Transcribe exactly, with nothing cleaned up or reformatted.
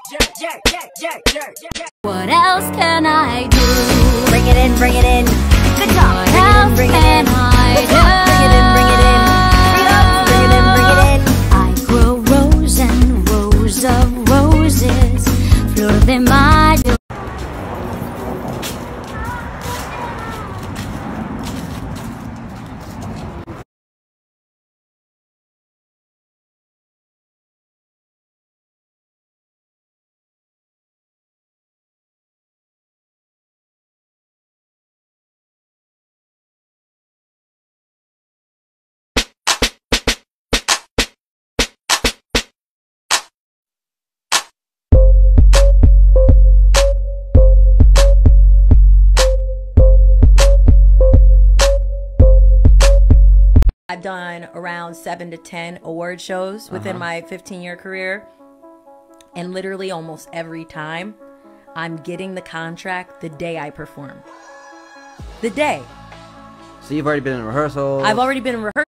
What else can I do? Bring it in, bring it in. Good job. What else bring it can in, bring it in. I Good do? job. Bring it in, bring it in. Bring it up, bring it in, bring it in. I grow rows and rows of roses, flor de mayo. I've done around seven to ten award shows within Uh-huh. my fifteen year career. And literally almost every time I'm getting the contract the day I perform. The day. So you've already been in rehearsal. I've already been in rehearsal.